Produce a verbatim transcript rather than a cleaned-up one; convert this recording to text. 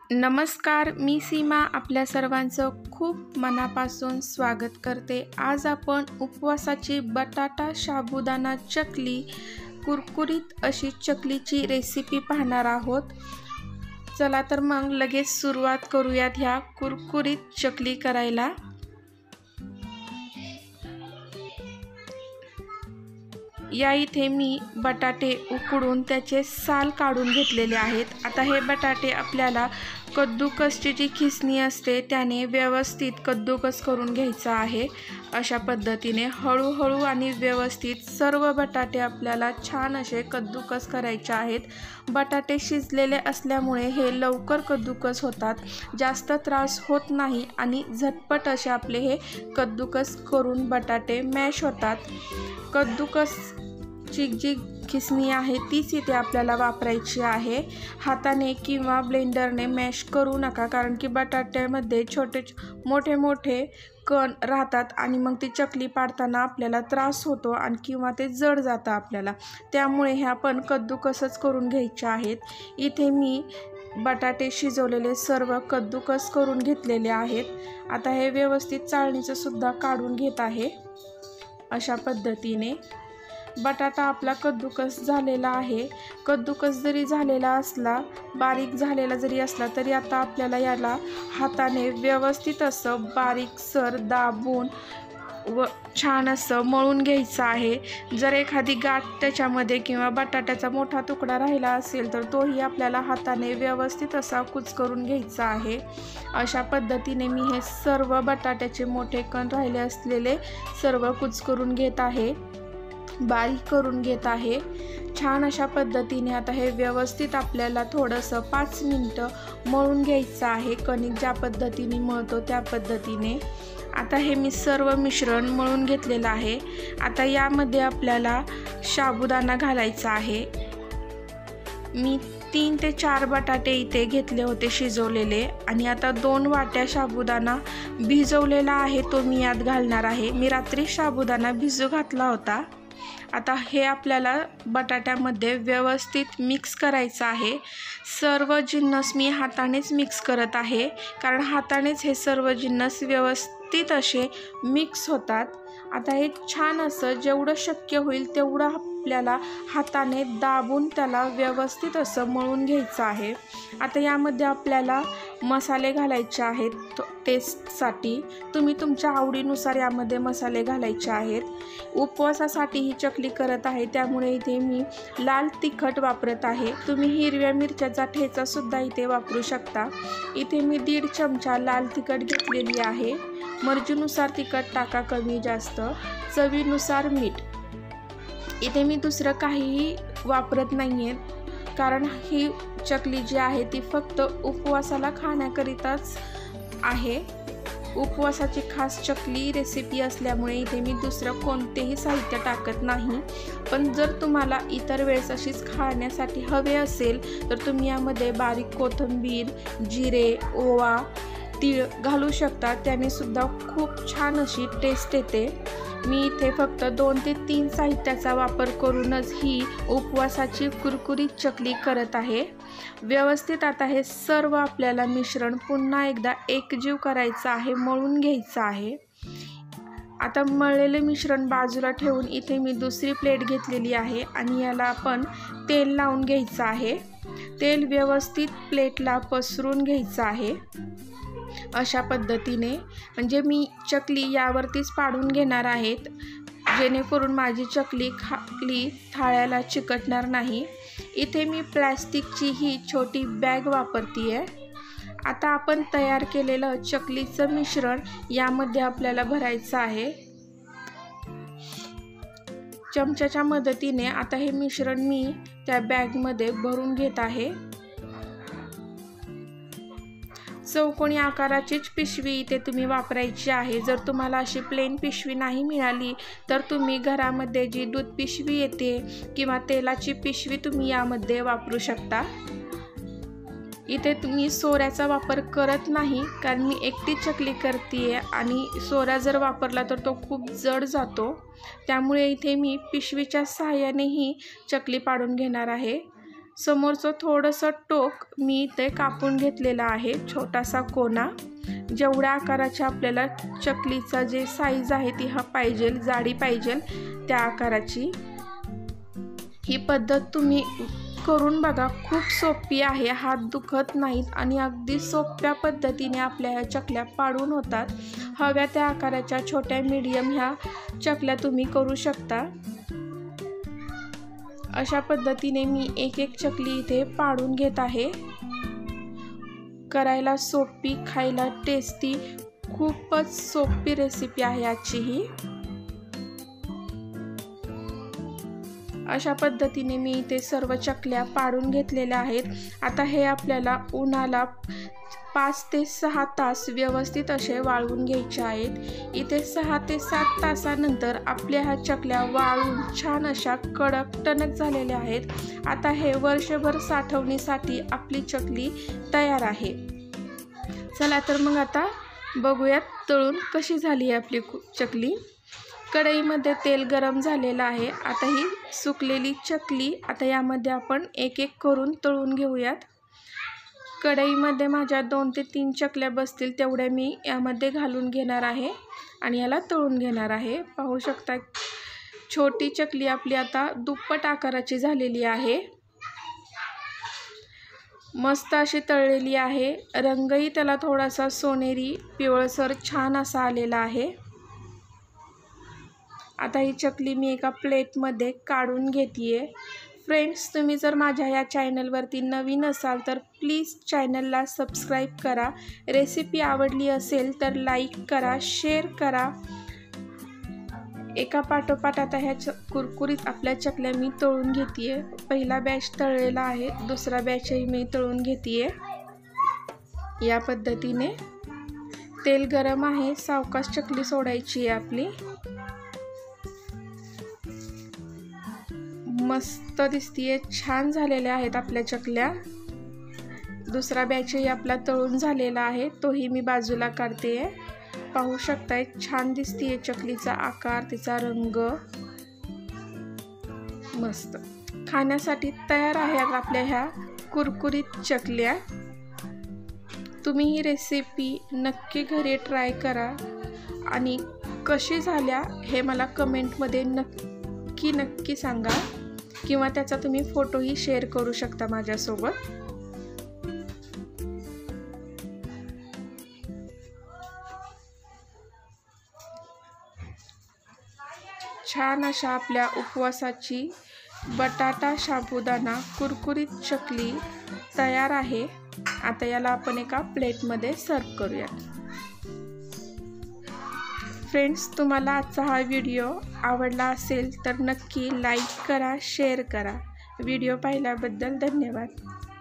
नमस्कार, मी सीमा आपल्या सर्वांचं खूप मनापासून स्वागत करते। आज आपण उपवासाची बटाटा साबुदाणा चकली, कुरकुरीत अशी चकलीची रेसिपी पाहणार आहोत। चला तर मग लगेच सुरुवात करूयात ह्या कुरकुरीत चकली करायला। या इथे मी बटाटे उकडून त्याचे साल काढून घेतलेले आहेत। आता हे बटाटे आपल्याला कद्दूकसची जी खिसणी असते त्याने व्यवस्थित कद्दूकस करून घ्यायचा आहे। अशा पद्धतीने हळूहळू आणि व्यवस्थित सर्व बटाटे आपल्याला छान असे कद्दूकस करायचे आहेत। बटाटे शिजलेले असल्यामुळे हे लवकर कद्दूकस होतात, जास्त त्रास होत नाही आणि झटपट असे आपले हे कद्दूकस करून बटाटे मॅश होतात। कद्दूकस ची जी खिसणी आहे तीच इथे आपल्याला वापरायची आहे। हाताने किंवा ब्लेंडरने मॅश करू नका, कारण की बटाट्यामध्ये छोटे मोठे मोठे कण राहतात आणि मग ती चकली पाडताना आपल्याला त्रास होतो आणि किंवा ते जड जातं आपल्याला, त्यामुळे हे आपण कद्दूकसच करून घ्यायचे आहेत। इथे मी बटाटे शिजवलेले सर्व कद्दूकस करून घेतलेले आहेत। आता हे व्यवस्थित चाळणीचं सुद्धा काढून घेत आहे। अशा पद्धतीने बटाटा आपला कद्दूकस झालेला आहे। कद्दूकस जरी झालेला असला, बारीक झालेला जरी असला तरी आता आपल्याला याला हाताने व्यवस्थित असं बारीकसर दाबून व छान असं मळून घ्यायचं आहे। जर एखादी गाठ त्याच्यामध्ये किंवा बटाट्याचा मोठा तुकडा राहिला असेल तर तोही आपल्याला हाताने व्यवस्थित असा कुचकरून घ्यायचा आहे। अशा पद्धतीने मी हे सर्व बटाट्याचे मोठे कण राहिले असलेले सर्व कुचकरून घेत आहे, बारीक करून घेत आहे। छान अशा पद्धतीने आता हे व्यवस्थित आपल्याला थोडंसं पाच मिनटं मळून घ्यायचं आहे। कणिक ज्या पद्धतीने मळतो त्या पद्धतीने आता हे मी सर्व मिश्रण मळून घेतलेलं आहे। आता यामध्ये आपल्याला साबुदाणा घालायचा आहे। मी तीन ते चार बटाटे इथे घेतले होते शिजवलेले, आणि आता दोन वाट्या साबुदाणा भिजवलेला आहे तो मी यात घालणार आहे। मी रात्री साबुदाणा भिजू घातला होता। आता हे आपल्याला बटाट्यामध्ये व्यवस्थित मिक्स करायचं आहे। सर्व जिन्नस मी हातानेच मिक्स करत आहे, कारण हातानेच हे सर्व जिन्नस व्यवस्थित असे मिक्स होतात। आता हे छान असं जेवढं शक्य होईल तेवढं आपल्याला हाताने दाबून त्याला व्यवस्थित असं मळून घ्यायचं आहे। आता यामध्ये आपल्याला मसाले घालायचे आहेत टेस्टसाठी। तुम्ही तुमच्या आवडीनुसार यामध्ये मसाले घालायचे आहेत। उपवासासाठी ही चकली करत आहे त्यामुळे इथे मी लाल तिखट वापरत आहे। तुम्ही हिरव्या मिरच्याचा ठेचा सुद्धा इथे वापरू शकता। इथे मी दीड चमचा लाल तिखट घेतलेली आहे। मर्जीनुसार तिखट टाका, कमी जास्त, चवीनुसार मीठ। इथे मी दुसरं काहीही वापरत नाही आहे, कारण ही चकली जी आहे ती फक्त उपवासाला खाण्याकरिताच आहे। उपवासाची खास चकली रेसिपी असल्यामुळे इथे मी दुसरं कोणतेही साहित्य टाकत नाही। पण जर तुम्हाला इतर वेळेस अशीच खाण्यासाठी हवे असेल तर तुम्ही यामध्ये बारीक कोथिंबीर, जिरे, ओवा, तीळ घालू शकता, त्याने सुद्धा खूप छान अशी टेस्ट येते। मी इथे फक्त दोन ते तीन साहित्याचा वापर करूनच ही उपवासाची कुरकुरीत चकली करत आहे। व्यवस्थित आता हे सर्व आपल्याला मिश्रण पुन्हा एकदा एकजीव करायचं आहे, मळून घ्यायचं आहे। आता मळलेले मिश्रण बाजूला ठेवून इथे मी दुसरी प्लेट घेतलेली आहे आणि याला आपण तेल लावून घ्यायचं आहे। तेल व्यवस्थित प्लेटला पसरून घ्यायचं आहे। अशा पद्धतीने, म्हणजे मी चकली यावरतीच पाडून घेणार आहेत, जेणेकरून माझी चकली खाली थाळ्याला चिकटणार नाही। इथे मी प्लॅस्टिकची ही छोटी बॅग वापरती आहे। आता आपण तयार केलेलं चकलीचं मिश्रण यामध्ये आपल्याला भरायचं आहे। चमच्याच्या मदतीने आता हे मिश्रण मी त्या बॅगमध्ये भरून घेत आहे। चौकोनी आकाराचीच पिशवी इथे तुम्ही वापरायची आहे। जर तुम्हाला अशी प्लेन पिशवी नाही मिळाली तर तुम्ही घरामध्ये जी दूध पिशवी येते किंवा तेलाची पिशवी तुम्ही यामध्ये वापरू शकता। इथे तुम्ही सोऱ्याचा वापर करत नाही, कारण मी एकटी चकली करते आणि सोरा जर वापरला तर तो खूप जड जातो, त्यामुळे इथे मी पिशवीच्या सहाय्यानेही चकली पाडून घेणार आहे। समोरचं थोडंसं टोक मी इथे कापून घेतलेला आहे, छोटासा कोना। जेवढ्या आकाराच्या आपल्याला चकलीचा जे साईज आहे ती हा पाहिजे, जाडी पाहिजे त्या आकाराची। ही पद्धत तुम्ही करून बघा, खूप सोपी आहे, हात दुखत नाहीत आणि अगदी सोप्या पद्धतीने आपल्या ह्या चकल्या पाडून होतात। हव्या त्या आकाराच्या छोट्या मीडियम ह्या चकल्या तुम्ही करू शकता। अशा पद्धतीने मी एक एक चकली इथे पाडून घेत आहे। करायला सोपी, खायला टेस्टी, खूपच सोपी रेसिपी आहे आजची ही। अशा पद्धतीने मी इथे सर्व चकल्या पाडून घेतलेल्या आहेत। आता हे आपल्याला उन्हाला पाच ते सहा तास व्यवस्थित असे वाळवून घ्यायचे आहेत। इथे सहा ते सात तासानंतर आपल्या ह्या चकल्या वाळून छान अशा कडक टणक झालेल्या आहेत। आता हे वर्षभर साठवणीसाठी आपली चकली तयार आहे। चला तर मग आता बघूयात तळून कशी झाली आहे आपली चकली। कढईमध्ये तेल गरम झालेलं आहे। आता ही सुकलेली चकली आता यामध्ये आपण एक एक करून तळून घेऊयात। कढईमध्ये माझ्या दोन ते तीन चकल्या बसतील तेवढ्या मी यामध्ये घालून घेणार आहे आणि याला तळून घेणार आहे। पाहू शकता छोटी चकली आपली आता दुप्पट आकाराची झालेली आहे। मस्त अशी तळलेली आहे, रंगही त्याला थोडासा सोनेरी पिवळसर छान असा आलेला आहे। आता ही चकली मी एका प्लेटमध्ये काढून घेतेय। फ्रेंड्स, तुम्ही जर माझ्या या चॅनलवरती नवीन असाल तर प्लीज चॅनलला सबस्क्राईब करा। रेसिपी आवडली असेल तर लाईक करा, शेअर करा। एका पाठोपाठ आता ह्या च कुरकुरीत आपल्या चकल्या मी तळून घेतेय। पहिला बॅच तळलेला आहे, दुसरा बॅचही मी तळून घेतेय। या पद्धतीने तेल गरम आहे, सावकाश चकली सोडायची आहे आपली। मस्त दिसतीये, छान झालेल्या आहेत आपल्या चकल्या। दुसरा बॅचही आपला तळून झालेला आहे, तोही मी बाजूला काढतेय। पाहू शकताय छान दिसतीये चकलीचा आकार, तिचा रंग मस्त। खाण्यासाठी तयार आहे आपल्या ह्या कुरकुरीत चकल्या। तुम्ही ही रेसिपी नक्की घरी ट्राय करा आणि कशी झाल्या हे मला कमेंटमध्ये नक्की नक्की सांगा, किंवा त्याचा तुम्ही फोटोही शेअर करू शकता माझ्यासोबत। छान अशा आपल्या उपवासाची बटाटा साबुदाणा कुरकुरीत चकली तयार आहे। आता याला आपण एका प्लेटमध्ये सर्व करूयात। फ्रेंड्स, तुम्हाला आजचा हा व्हिडिओ आवडला असेल तर नक्की लाईक करा, शेअर करा। व्हिडिओ पाहिल्याबद्दल धन्यवाद।